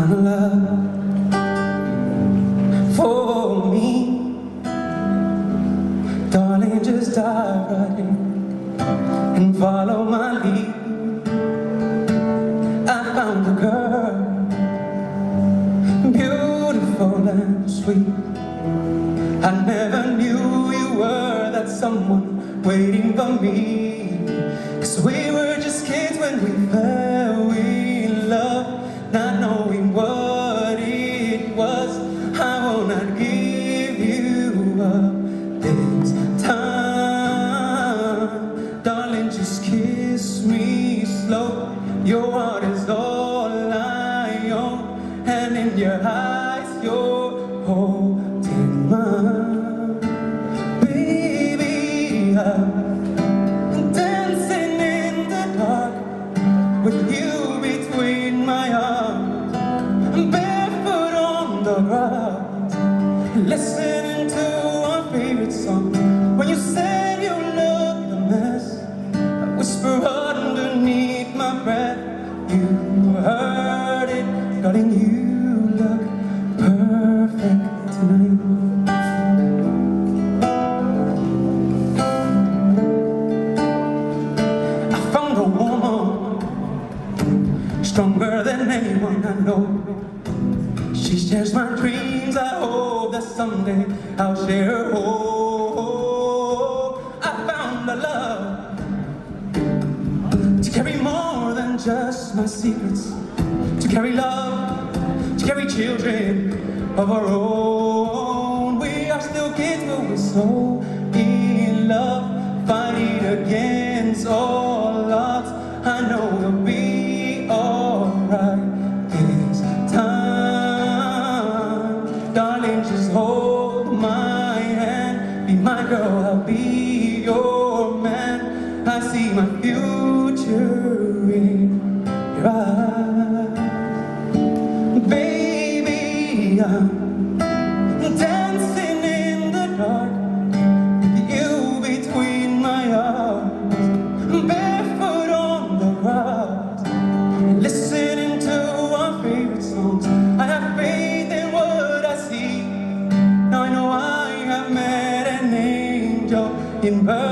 found love for me. Darling, just dive right in and follow my lead. I found a girl, beautiful and sweet. I never knew you were that someone waiting for me. 'Cause we were just kids when we fell in love, not knowing what it was. I will not give you up this time. Darling, just kiss me slow. Your heart is all I own, and in your eyes you're holding mine. Baby, I'm dancing in the dark with you between my arms. I'm barefoot on the ground, listening to our favorite song. When you said you looked a mess, I whisper underneath my breath. You heard it, darling, you look perfect tonight. I found a woman stronger than anyone I know. She shares my dreams. I hope that someday I'll share her hope. I found a love to carry more than just my secrets, to carry love, to carry children of our own. We are still kids, but we're so in love, fighting against all odds. I know we'll be alright this time. Darling, just hold my hand, be my girl, I'll be your man. I see my future in your eyes. Baby, I'm dancing in the dark with you between my arms. Barefoot on the grass, listening to our favorite songs. I have faith in what I see. Now I know I have met an angel in birth.